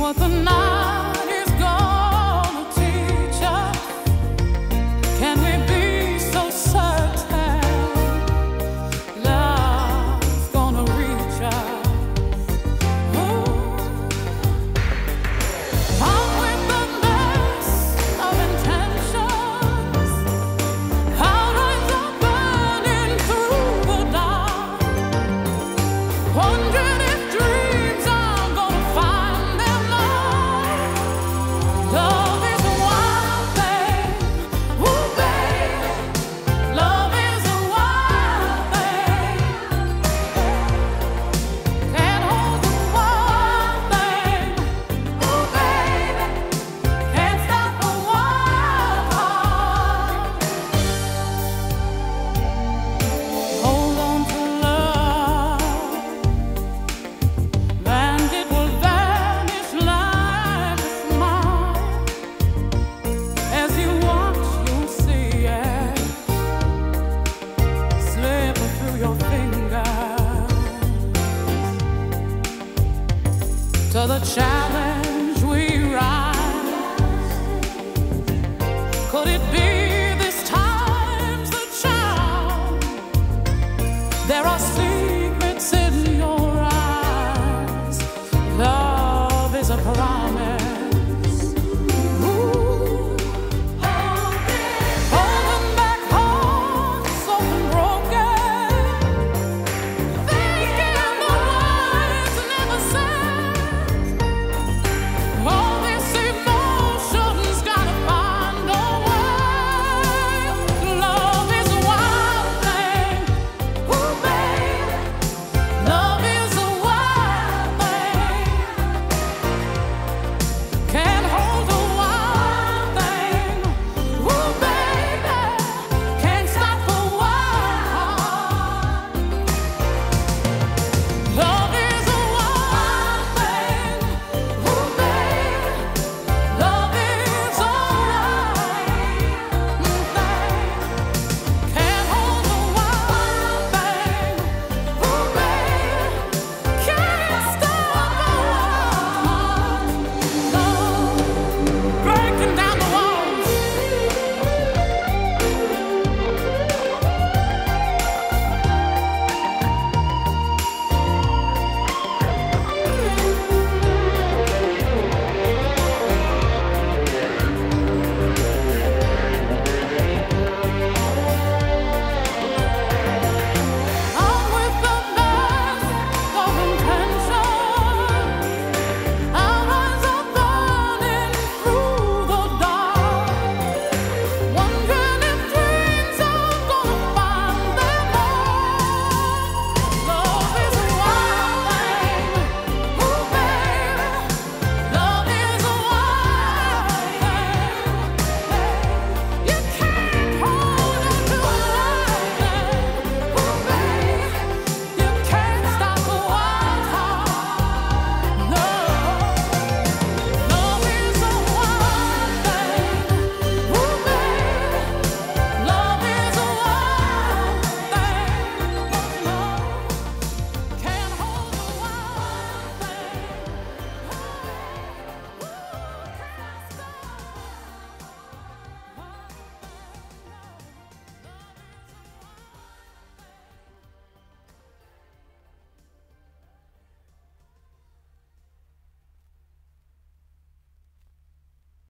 what the night is gonna teach us. Can we be so certain love's gonna reach us? Come with the best of intentions, outlines are burning through the dark, wondering if dreams are gonna find them all. Love is a wild thing, ooh baby. Love is a wild thing. Can't hold the wild thing, ooh baby. Can't stop the wild heart. Hold on to love, and it will vanish like a smile. As you watch, you'll see it slip through your fingers. To the challenge we rise. Could it be